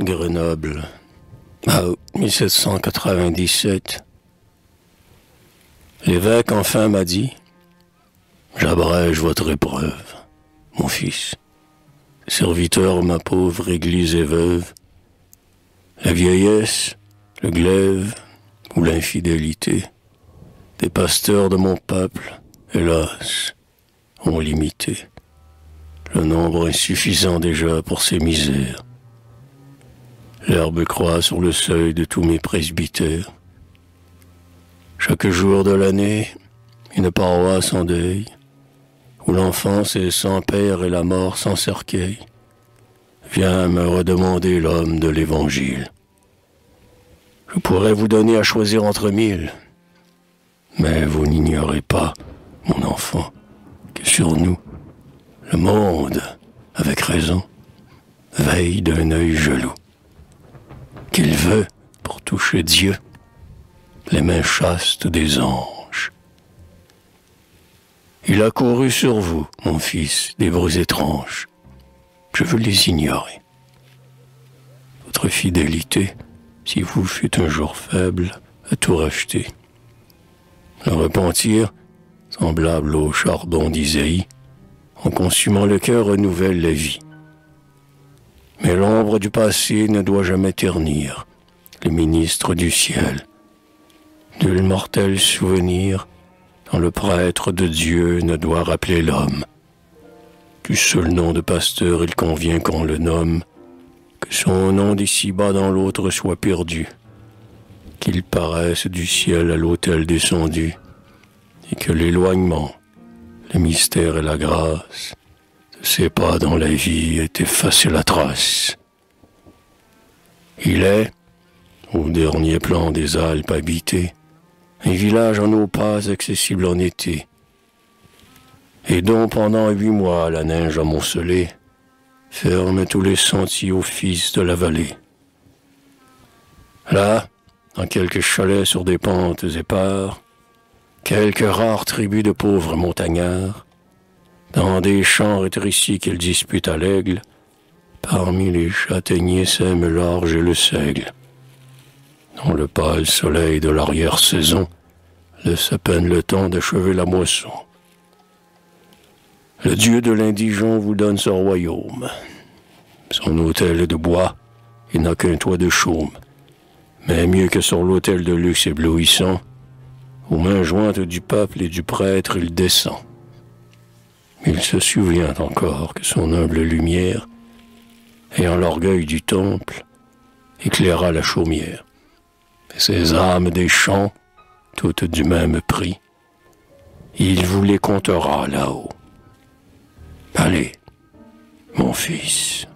Grenoble, août 1797. L'évêque enfin m'a dit « J'abrège votre épreuve, mon fils. Serviteur, ma pauvre église est veuve. La vieillesse, le glaive ou l'infidélité des pasteurs de mon peuple, hélas, ont limité le nombre insuffisant déjà pour ces misères. L'herbe croît sur le seuil de tous mes presbytères. Chaque jour de l'année, une paroisse en deuil, où l'enfance est sans père et la mort sans cercueil, vient me redemander l'homme de l'Évangile. Je pourrais vous donner à choisir entre mille, mais vous n'ignorez pas, mon enfant, que sur nous, le monde, avec raison, veille d'un œil jaloux, qu'il veut, pour toucher Dieu, les mains chastes des anges. Il a couru sur vous, mon fils, des bruits étranges. Je veux les ignorer. Votre fidélité, si vous fûtes un jour faible, a tout racheté. Le repentir, semblable au chardon d'Isaïe, en consumant le cœur renouvelle la vie. Mais l'ombre du passé ne doit jamais ternir les ministres du ciel. Nul mortel souvenir dans le prêtre de Dieu ne doit rappeler l'homme. Du seul nom de pasteur il convient qu'on le nomme, que son nom d'ici-bas dans l'autre soit perdu, qu'il paraisse du ciel à l'autel descendu, et que l'éloignement, le mystère et la grâce de ses pas dans la vie aient effacé la trace. Il est, au dernier plan des Alpes habitées, un village en eau pas accessible en été, et dont pendant 8 mois la neige amoncelée ferme tous les sentiers aux fils de la vallée. Là, dans quelques chalets sur des pentes épars, quelques rares tribus de pauvres montagnards, dans des champs rétrécis qu'ils disputent à l'aigle, parmi les châtaigniers sèment l'orge et le seigle. Dans le pâle soleil de l'arrière-saison, laisse à peine le temps d'achever la moisson. Le dieu de l'indigent vous donne ce royaume. Son autel est de bois, il n'a qu'un toit de chaume. Mais mieux que sur l'autel de luxe éblouissant, aux mains jointes du peuple et du prêtre, il descend. Il se souvient encore que son humble lumière, ayant l'orgueil du temple, éclaira la chaumière. Et ces âmes des champs, toutes du même prix, il vous les comptera là-haut. Allez, mon fils.